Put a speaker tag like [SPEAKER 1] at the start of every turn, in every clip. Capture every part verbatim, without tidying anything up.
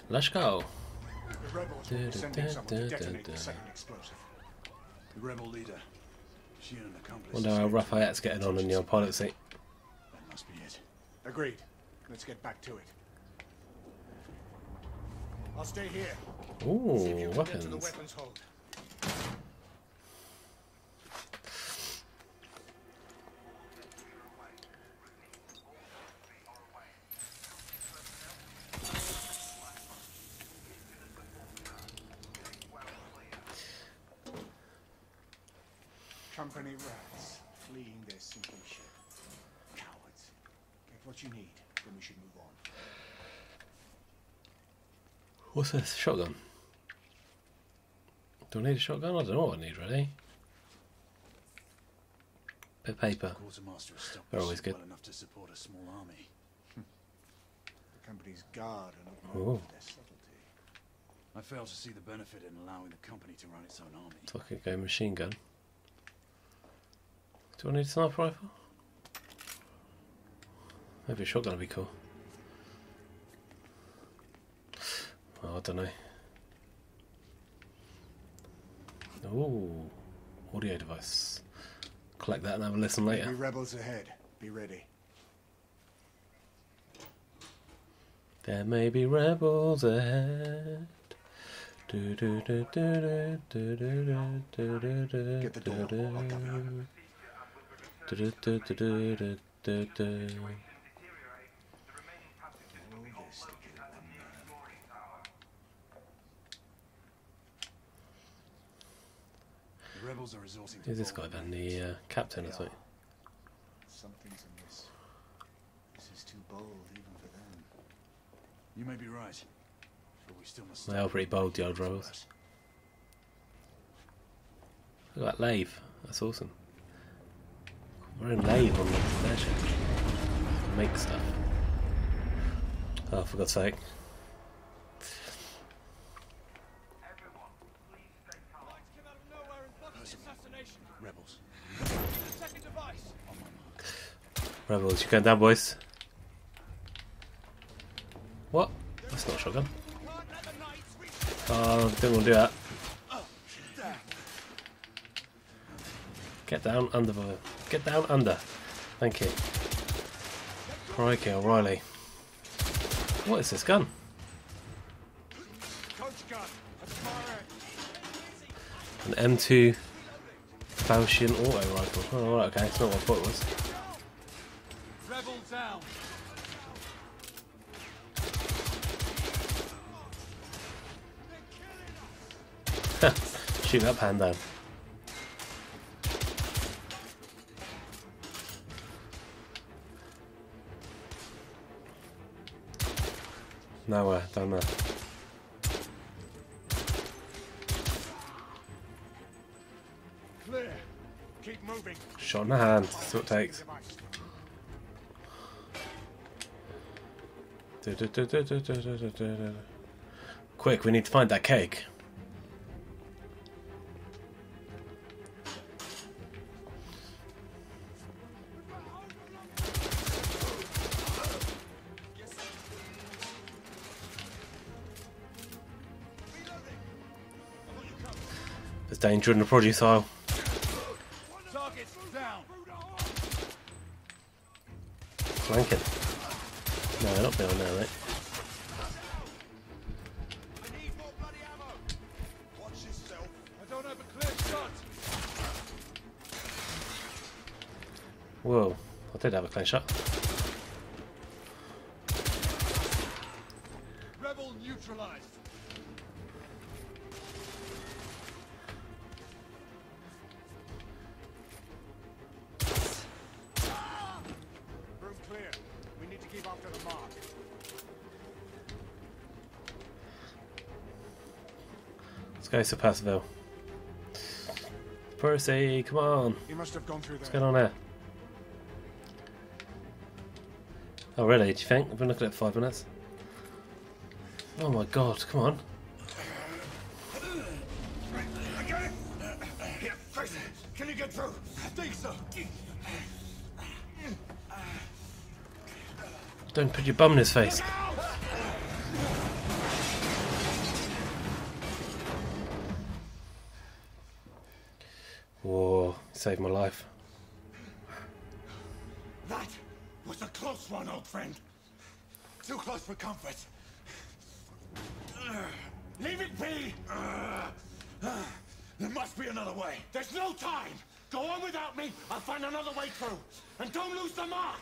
[SPEAKER 1] Let's go.
[SPEAKER 2] The rebels will be sending someone to detonate the second explosive.
[SPEAKER 3] The rebel leader. She and an accomplice.
[SPEAKER 1] Wonder how Raphael's getting on in your pilot seat.
[SPEAKER 3] That must be it.
[SPEAKER 2] Agreed. Let's get back to it. I'll stay here.
[SPEAKER 1] Ooh,
[SPEAKER 2] See if you can get to the
[SPEAKER 1] weapons.
[SPEAKER 2] weapons hold. Company rats fleeing their sinking ship. Cowards. Get what you need, then we should move on.
[SPEAKER 1] What's this? Shotgun? Do I need a shotgun? I don't know what I need really. Bit of paper.
[SPEAKER 3] Quartermaster has stopped
[SPEAKER 1] They're always good.
[SPEAKER 3] well enough to support a small army.
[SPEAKER 2] The company's guard and
[SPEAKER 1] Ooh.
[SPEAKER 2] not their subtlety.
[SPEAKER 3] I fail to see the benefit in allowing the company to run its own army.
[SPEAKER 1] Fucking go machine gun. Do I need a sniper rifle? Maybe a shotgun would be cool. Oh, I don't know. Ooh, audio device. Collect that and have a listen
[SPEAKER 2] Be
[SPEAKER 1] later.
[SPEAKER 2] rebels ahead. Be ready.
[SPEAKER 1] There may be rebels ahead. Do, do, do, do, do, do, do, do, do, do,
[SPEAKER 2] Get the door.
[SPEAKER 1] do,
[SPEAKER 2] I'll cover.
[SPEAKER 1] do, do, do, do, do, do, do, do.
[SPEAKER 3] The rebels are resorting to
[SPEAKER 1] Who's this guy
[SPEAKER 3] bold
[SPEAKER 1] then?
[SPEAKER 3] methods.
[SPEAKER 1] The uh, captain or something?
[SPEAKER 2] Something's amiss. This is too bold even for them.
[SPEAKER 3] You may be right, but we still must.
[SPEAKER 1] They are pretty bold, the old rebels. Look at that lathe. That's awesome. We're in lathe on the airship. Make stuff. Oh, for God's sake.
[SPEAKER 3] Rebels.
[SPEAKER 1] Rebels, you going down, boys? What? That's not a shotgun. Oh, didn't want to do that. Get down under, boy. Get down under. Thank you. Crikey, O'Reilly. What is this gun? An M two Falchion auto rifle. Oh, right, okay, it's not what I thought it was.
[SPEAKER 3] Rebel down.
[SPEAKER 1] Shoot that pan down. Nowhere, down there.
[SPEAKER 2] Clear. Keep moving.
[SPEAKER 1] Shot in the hand, that's what it takes. Du- du- du- du- du- du- du- du- du. Quick, we need to find that cake. There's danger in the produce aisle.
[SPEAKER 3] Targets down.
[SPEAKER 1] Flanking. No, they're not down there, mate.
[SPEAKER 3] I need more bloody ammo. Watch yourself. I don't have a clear shot.
[SPEAKER 1] Whoa, I did have a clean shot.
[SPEAKER 3] Rebel neutralized.
[SPEAKER 2] Room clear. We need to keep after the mark.
[SPEAKER 1] Let's go to Passville. Percy, come on.
[SPEAKER 2] He must have gone through
[SPEAKER 1] What's
[SPEAKER 2] there.
[SPEAKER 1] going on here? Oh really, do you think? I've been looking at it for five minutes. Oh my god, come on.
[SPEAKER 3] Here, face it. Can you get through? I think so.
[SPEAKER 1] Don't put your bum in his face. Whoa, saved my life.
[SPEAKER 2] That was a close one, old friend. Too close for comfort. Leave it be! There must be another way. There's no time! Go on without me, I'll find another way through. And don't lose the mark!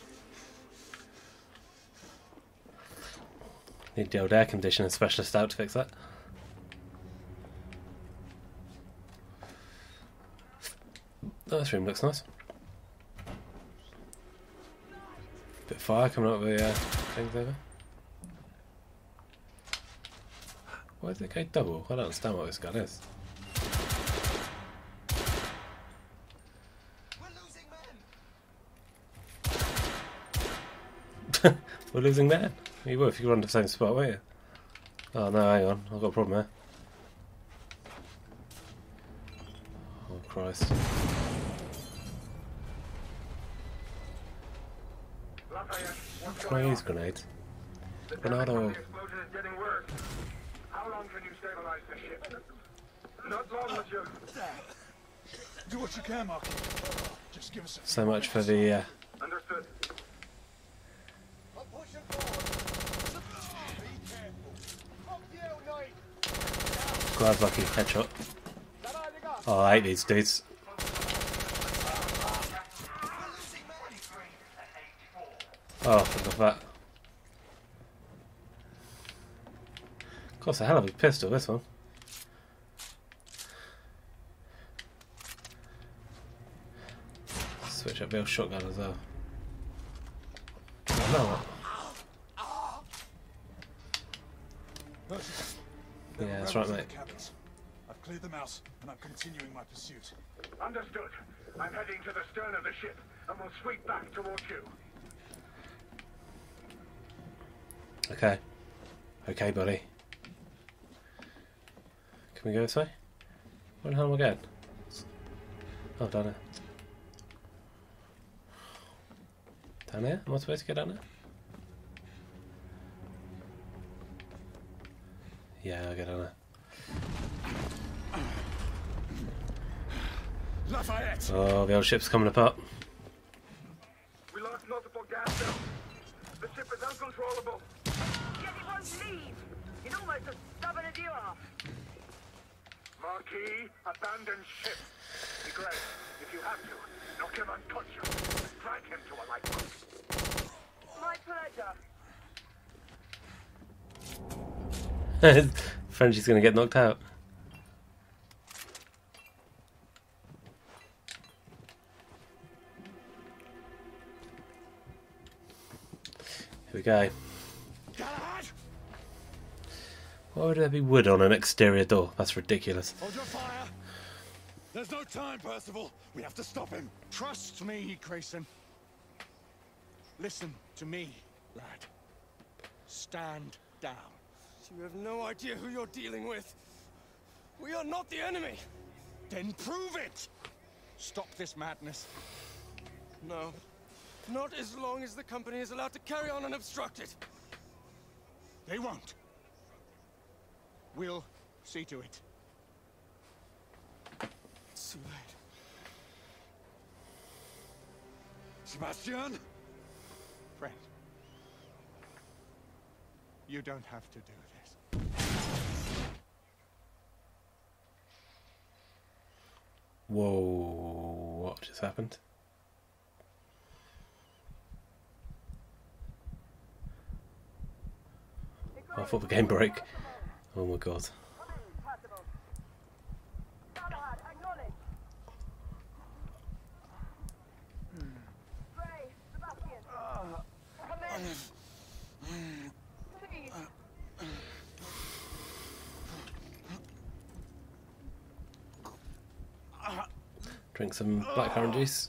[SPEAKER 1] Need the old air conditioning specialist out to fix that. Oh, this room looks nice. Bit of fire coming out of the uh, things over. Why did it go double? I don't understand what this gun is.
[SPEAKER 3] We're losing men.
[SPEAKER 1] We're losing men. You will if you run to the same spot, won't you? Oh no, hang on, I've got a problem here. Oh Christ. Can I use grenades? Grenado.
[SPEAKER 3] Explosion is getting worse. How long can you stabilize the ship? Not long, monsieur.
[SPEAKER 2] Do what you can, Mark. Just give us a
[SPEAKER 1] So much for the uh,
[SPEAKER 3] Understood.
[SPEAKER 2] I'm pushing forward. Be careful. Up you, knight.
[SPEAKER 1] glad lucky headshot. Oh, I hate these dudes. Oh, look at that. Costs a hell of a pistol, this one. Switch up the old shotgun as well. Oh, no. Yeah, that's right, mate.
[SPEAKER 2] I've cleared them out, and I'm continuing my pursuit.
[SPEAKER 3] Understood. I'm heading to the stern of the ship, and will sweep back towards you.
[SPEAKER 1] Okay. Okay, buddy. Can we go this way? Where the hell am I going? Oh, down there. Down here? Am I supposed to go down there? Yeah, I'll go down there.
[SPEAKER 2] Lafayette!
[SPEAKER 1] Oh, the old ship's coming apart.
[SPEAKER 3] We lost multiple gas cells. The ship is uncontrollable.
[SPEAKER 4] Yet it won't leave. It's almost as stubborn as you are.
[SPEAKER 3] Marquis, abandon ship. Be great. If you have to, knock him unconscious. Drag him to a lifeboat.
[SPEAKER 4] My pleasure.
[SPEAKER 1] Frenchie's gonna get knocked out. Here we go.
[SPEAKER 2] Galahad!
[SPEAKER 1] Why would there be wood on an exterior door? That's ridiculous.
[SPEAKER 2] Hold your fire! There's no time, Percival! We have to stop him! Trust me, Grayson. Listen to me, lad. Stand down.
[SPEAKER 5] You have no idea who you're dealing with. We are not the enemy.
[SPEAKER 2] Then prove it! Stop this madness.
[SPEAKER 5] No. Not as long as the company is allowed to carry on unobstructed.
[SPEAKER 2] They won't. We'll see to it.
[SPEAKER 5] It's too late.
[SPEAKER 2] Sebastian? Friend. You don't have to do this.
[SPEAKER 1] Whoa, what just happened? I thought the game broke. Oh my god.
[SPEAKER 4] Galahad, acknowledge. Gray, Sebastian. Come in. Please.
[SPEAKER 1] Drink some blackcurrant juice.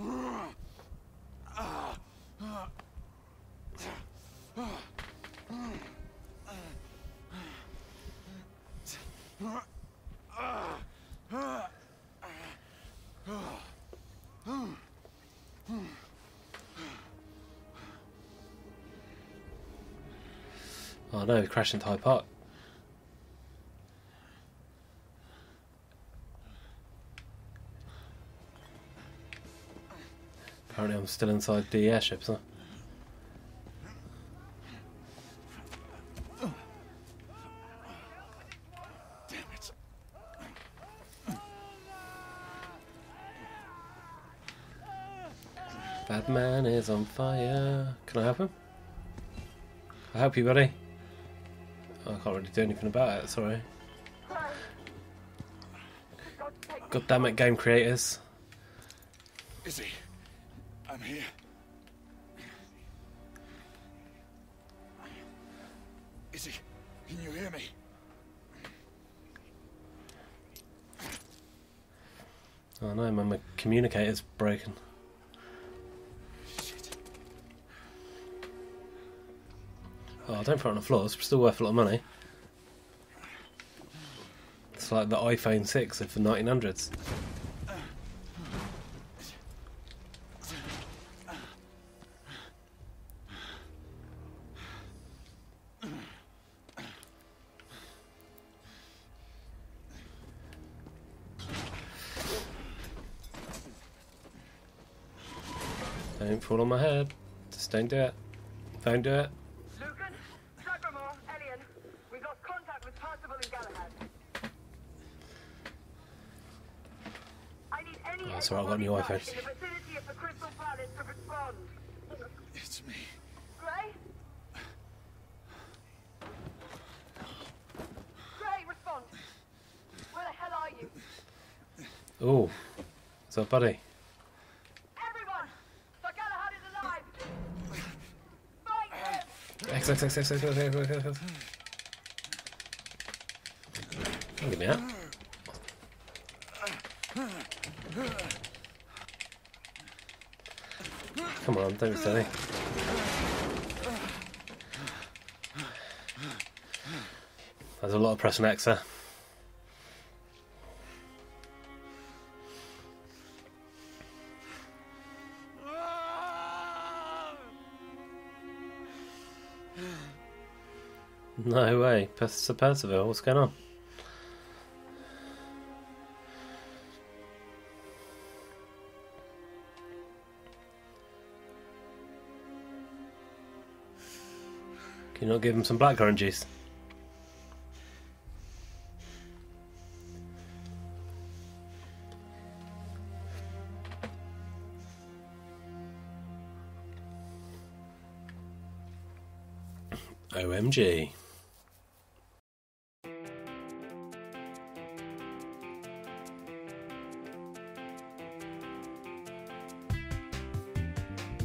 [SPEAKER 1] Oh no, crashed into Hyde Park. Apparently I'm still inside the airships, huh?
[SPEAKER 2] Damn it.
[SPEAKER 1] Bad man is on fire. Can I help him? I'll help you, buddy. Oh, I can't really do anything about it, sorry. God damn it, game creators.
[SPEAKER 2] Izzy, I'm here. Izzy, can you hear me?
[SPEAKER 1] Oh no, my communicator's broken.
[SPEAKER 2] Shit.
[SPEAKER 1] Oh, don't throw it on the floor, it's still worth a lot of money. It's like the iPhone six of the nineteen hundreds. Don't fall on my head. Just don't do it. Don't do it.
[SPEAKER 4] Lucan, Sagramore, Elian, we've lost contact with Percival and Galahad. I need any
[SPEAKER 1] Oh, that's alright, I've got a new
[SPEAKER 4] able-bodied
[SPEAKER 1] iPhone.
[SPEAKER 4] guys in the vicinity of the Crystal Palace to respond.
[SPEAKER 2] It's me.
[SPEAKER 4] Gray? Gray, respond. Where the hell are you?
[SPEAKER 1] Oh, what's up, buddy?
[SPEAKER 4] Everyone! Sir Galahad is alive! Fight him!
[SPEAKER 1] X, X, X, X, X, X, X, X, X, X. Don't get me out. Come on, don't be silly. There's a lot of pressing X there. No way, Sir Percival, what's going on? Can you not give him some blackcurrant juice? O M G.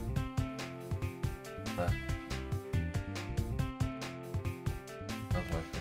[SPEAKER 6] There. Lovely.